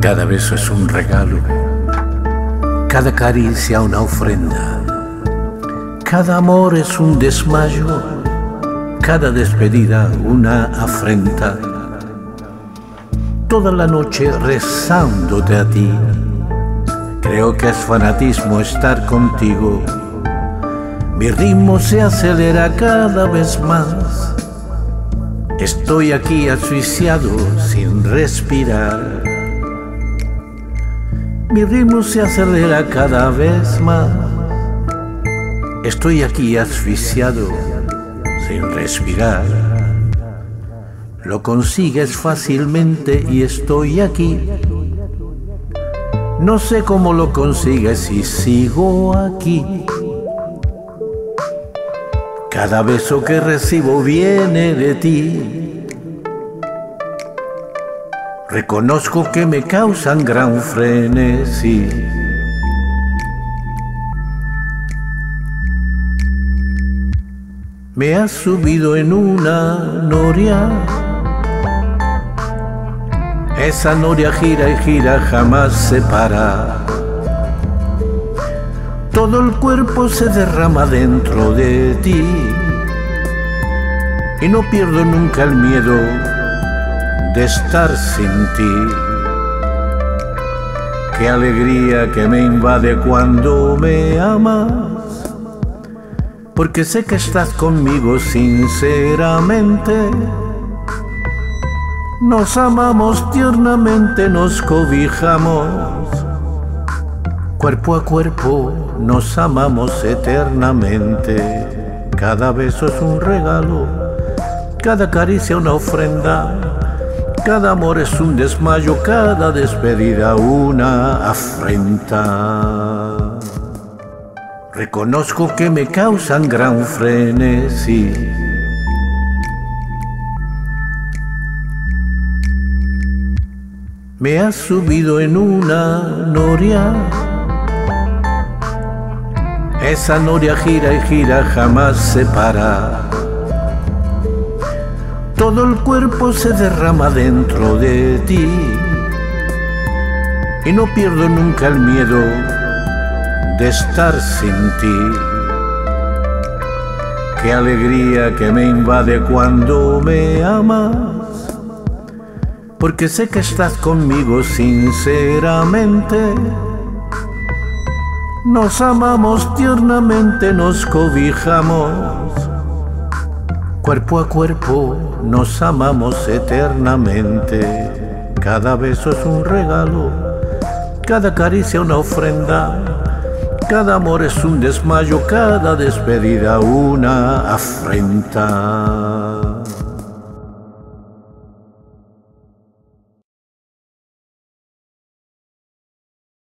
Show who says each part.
Speaker 1: Cada beso es un regalo, cada caricia una ofrenda, cada amor es un desmayo, cada despedida una afrenta. Toda la noche rezándote a ti, creo que es fanatismo estar contigo. Mi ritmo se acelera cada vez más, estoy aquí asfixiado sin respirar. Mi ritmo se acelera cada vez más, estoy aquí asfixiado sin respirar. Lo consigues fácilmente y estoy aquí. No sé cómo lo consigues y sigo aquí. Cada beso que recibo viene de ti. Reconozco que me causan gran frenesí. Me has subido en una noria. Esa noria gira y gira, jamás se para. Todo el cuerpo se derrama dentro de ti y no pierdo nunca el miedo de estar sin ti. Qué alegría que me invade cuando me amas, porque sé que estás conmigo sinceramente. Nos amamos tiernamente, nos cobijamos, cuerpo a cuerpo nos amamos eternamente. Cada beso es un regalo, cada caricia una ofrenda, cada amor es un desmayo, cada despedida una afrenta. Reconozco que me causan gran frenesí. Me has subido en una noria. Esa noria gira y gira, jamás se para. Todo el cuerpo se derrama dentro de ti y no pierdo nunca el miedo de estar sin ti. Qué alegría que me invade cuando me amas, porque sé que estás conmigo sinceramente. Nos amamos tiernamente, nos cobijamos, cuerpo a cuerpo nos amamos eternamente. Cada beso es un regalo, cada caricia una ofrenda, cada amor es un desmayo, cada despedida una afrenta.